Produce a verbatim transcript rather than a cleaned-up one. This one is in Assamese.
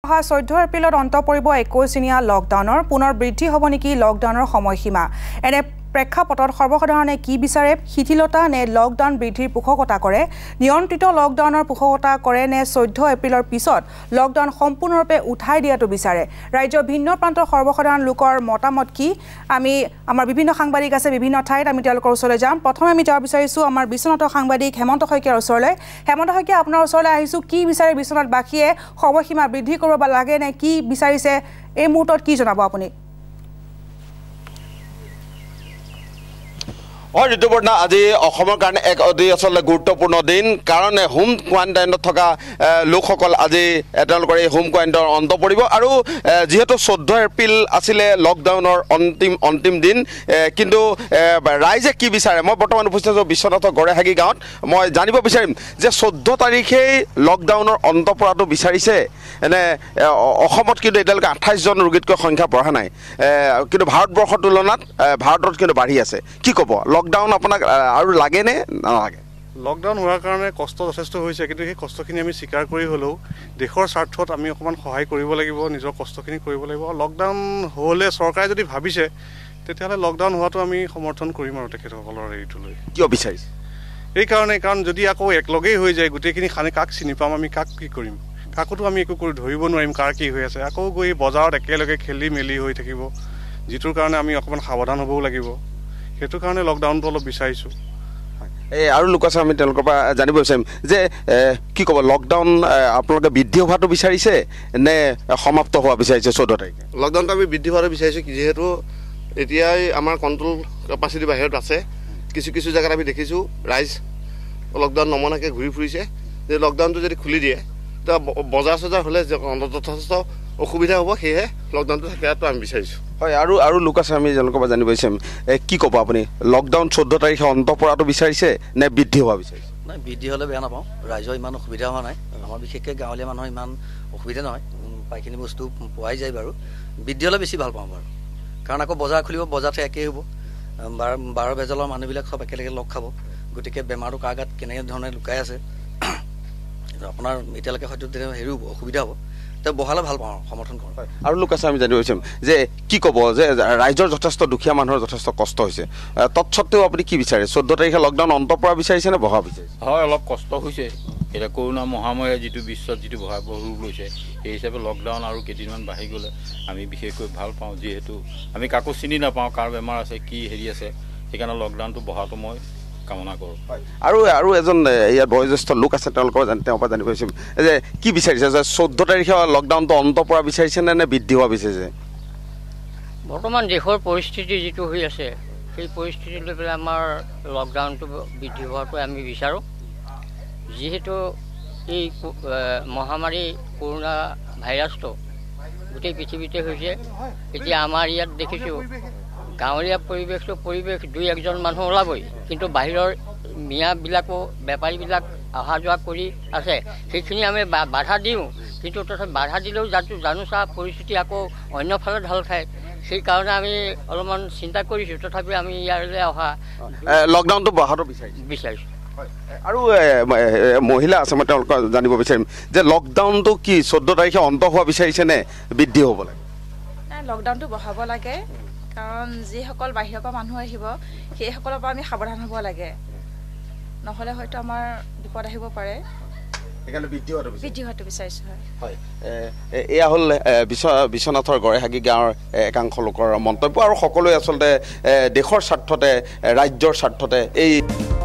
অহা চৈধ্য এপ্ৰিলত অন্ত পৰিব একৈশদিনীয়া লকডাউনৰ পুনৰ বৃদ্ধি হ'ব নেকি লকডাউনৰ সময়সীমা এনে প্ৰেক্ষাপটত সৰ্বসাধাৰণে কি বিচাৰে শিথিলতা নে লকডাউন বৃদ্ধিৰ পোষকতা কৰে নিয়ন্ত্ৰিত লকডাউনৰ পোষকতা কৰে নে চৈধ্য এপ্ৰিলৰ পিছত লকডাউন সম্পূৰ্ণৰূপে উঠাই দিয়াটো বিচাৰে ৰাজ্যৰ ভিন্ন প্ৰান্তৰ সৰ্বসাধাৰণ লোকৰ মতামত কি আমি আমাৰ বিভিন্ন সাংবাদিক আছে বিভিন্ন ঠাইত আমি তেওঁলোকৰ ওচৰলৈ যাম প্ৰথমে আমি যাব বিচাৰিছো আমাৰ বিশ্বনাথ সাংবাদিক হেমন্ত শইকীয়াৰ ওচৰলৈ হেমন্ত শইকীয়া আপোনাৰ ওচৰলৈ আহিছো কি বিচাৰে বিশ্বনাথবাসীয়ে সময়সীমা বৃদ্ধি কৰিব লাগে নে কি বিচাৰিছে এই মুহূৰ্তত কি জনাব আপুনি হয় ঋতুপৰ্ণা আজি অসমৰ কাৰণে এক অতি আচলতে গুৰুত্বপূৰ্ণ দিন কাৰণ হোম কোৱাৰেণ্টাইনত থকা লোকসকল আজি তেওঁলোকৰ এই হোম কোৱাৰেণ্টাইনৰ অন্ত পৰিব আৰু যিহেতু চৈধ্য এপ্ৰিল আছিলে লকডাউনৰ অন্তিম অন্তিম দিন কিন্তু ৰাইজে কি বিচাৰে মই বৰ্তমান উপস্থিত আছোঁ বিশ্বনাথৰ গড়েহাগি গাঁৱত মই জানিব বিচাৰিম যে চৈধ্য তাৰিখেই লকডাউনৰ অন্ত পৰাটো বিচাৰিছে এনে অসমত কিন্তু এতিয়ালৈকে আঠাইছজন ৰোগীতকৈ সংখ্যা বঢ়া নাই কিন্তু ভাৰতবৰ্ষৰ তুলনাত ভাৰতত কিন্তু বাঢ়ি আছে কি ক'ব লকডাউন আপোনাক আৰু লাগে নে নালাগে লকডাউন হোৱাৰ কাৰণে কষ্ট যথেষ্ট হৈছে কিন্তু সেই কষ্টখিনি আমি স্বীকাৰ কৰি হ'লেও দেশৰ স্বাৰ্থত আমি অকণমান সহায় কৰিব লাগিব নিজৰ কষ্টখিনি কৰিব লাগিব লকডাউন হ'লে চৰকাৰে যদি ভাবিছে তেতিয়াহ'লে লকডাউন হোৱাটো আমি সমৰ্থন কৰিম আৰু তেখেতসকলৰ হেৰিটোলৈ কিয় বিচাৰিছে এইকাৰণে কাৰণ যদি আকৌ একলগেই হৈ যায় গোটেইখিনি খানে কাক চিনি পাম আমি কাক কি কৰিম কাকোতো আমি একো কৰি ধৰিব নোৱাৰিম কাৰ কি হৈ আছে আকৌ গৈ বজাৰত একেলগে খেলি মেলি হৈ থাকিব যিটোৰ কাৰণে আমি অকণমান সাৱধান হ'বও লাগিব সেইটো কাৰণে লকডাউনটো অলপ বিচাৰিছোঁ এই আৰু লোক আছে আমি তেওঁলোকৰ পৰা জানিব বিচাৰিম যে কি ক'ব লকডাউন আপোনালোকে বৃদ্ধি হোৱাটো বিচাৰিছে নে সমাপ্ত হোৱা বিচাৰিছে চৈধ্য তাৰিখে লকডাউনটো আমি বৃদ্ধি হোৱাটো বিচাৰিছোঁ যিহেতু এতিয়াই আমাৰ কণ্ট্ৰল কেপাচিটি বাহিৰত আছে কিছু কিছু জেগাত আমি দেখিছোঁ ৰাইজ লকডাউন নমনাকৈ ঘূৰি ফুৰিছে যে লকডাউনটো যদি খুলি দিয়ে তেতিয়া বজাৰ চজাৰ হ'লে যথেষ্ট অসুবিধা হ'ব সেয়েহে লকডাউনটো থকাটো আমি বিচাৰিছোঁ হয় আৰু আৰু লোক আছে আমি তেওঁলোকৰ পৰা জানিব বিচাৰিম কি ক'ব আপুনি লকডাউন চৈধ্য তাৰিখে অন্ত পৰাটো বিচাৰিছে নে বৃদ্ধি হোৱা বিচাৰিছে নাই বৃদ্ধি হ'লে বেয়া নাপাওঁ ৰাইজৰ ইমান অসুবিধা হোৱা নাই আমাৰ বিশেষকৈ গাঁৱলীয়া মানুহৰ ইমান অসুবিধা নহয় প্ৰায়খিনি বস্তু পোৱাই যায় বাৰু বৃদ্ধি হ'লে বেছি ভাল পাওঁ বাৰু কাৰণ আকৌ বজাৰ খুলিব বজাৰতে একেই হ'ব বাৰ বাৰ বেজালৰ মানুহবিলাক চব একেলগে লগ খাব গতিকে বেমাৰটো কাৰ গাত কেনেকৈ ধৰণে লুকাই আছে আপোনাৰ এতিয়ালৈকে হয়তো তেনে হেৰি হ'ব অসুবিধা হ'ব তেওঁ বহালে ভাল পাওঁ সমৰ্থন কৰোঁ আৰু লোক আছে আমি জানিব বিচাৰিম যে কি ক'ব যে ৰাইজৰ যথেষ্ট দুখীয়া মানুহৰ যথেষ্ট কষ্ট হৈছে তৎসত্ত্বেও আপুনি কি বিচাৰে চৈধ্য তাৰিখে লকডাউন অন্ত পৰা বিচাৰিছে নে বঢ়া বিচাৰিছে হয় অলপ কষ্ট হৈছে এতিয়া কৰোণা মহামাৰীয়ে যিটো বিশ্বত যিটো ভয়াৱহ ৰূপ লৈছে সেই হিচাপে লকডাউন আৰু কেইদিনমান বাঢ়ি গ'লে আমি বিশেষকৈ ভাল পাওঁ যিহেতু আমি কাকো চিনি নাপাওঁ কাৰ বেমাৰ আছে কি হেৰি আছে সেইকাৰণে লকডাউনটো বঢ়াটো মই কামনা কৰোঁ আৰু আৰু এজন ইয়াত বয়োজ্যেষ্ঠ লোক আছে তেওঁলোকৰ তেওঁৰ পৰা জানিব বিচাৰিম যে কি বিচাৰিছে যে চৈধ্য তাৰিখে লকডাউনটো অন্ত পৰা বিচাৰিছে নে নে বৃদ্ধি হোৱা বিচাৰিছে বৰ্তমান দেশৰ পৰিস্থিতি যিটো হৈ আছে সেই পৰিস্থিতি লৈ পেলাই আমাৰ লকডাউনটো বৃদ্ধি হোৱাটো আমি বিচাৰোঁ যিহেতু এই মহামাৰী কৰোণা ভাইৰাছটো গোটেই পৃথিৱীতে হৈছে এতিয়া আমাৰ ইয়াত দেখিছোঁ গাঁৱলীয়া পৰিৱেশটো পৰিৱেশ দুই একজন মানুহ ওলাবই কিন্তু বাহিৰৰ মিয়াবিলাকো বেপাৰীবিলাক অহা যোৱা কৰি আছে সেইখিনি আমি বাধা দিওঁ কিন্তু তথাপি বাধা দিলেও যাতে জানোচা পৰিস্থিতি আকৌ অন্য ফালে ঢাল খায় সেইকাৰণে আমি অলপমান চিন্তা কৰিছোঁ তথাপি আমি ইয়ালৈ অহা লকডাউনটো বঢ়াটো বিচাৰিছোঁ বিচাৰিছোঁ আৰু মহিলা আছে মই তেওঁলোকক জানিব বিচাৰিম যে লকডাউনটো কি চৈধ্য তাৰিখে অন্ত হোৱা বিচাৰিছে নে বৃদ্ধি হ'ব লাগে নাই লকডাউনটো বঢ়াব লাগে কাৰণ যিসকল বাহিৰৰ পৰা মানুহ আহিব সেইসকলৰ পৰা আমি সাৱধান হ'ব লাগে নহ'লে হয়তো আমাৰ বিপদ আহিব পাৰে সেইকাৰণে বৃদ্ধি হোৱাটো বৃদ্ধি হোৱাটো বিচাৰিছোঁ হয় এয়া হ'ল বিশ্বনাথৰ গড়েহাগি গাঁৱৰ একাংশ লোকৰ মন্তব্য আৰু সকলোৱে আচলতে দেশৰ স্বাৰ্থতে ৰাজ্যৰ স্বাৰ্থতে এই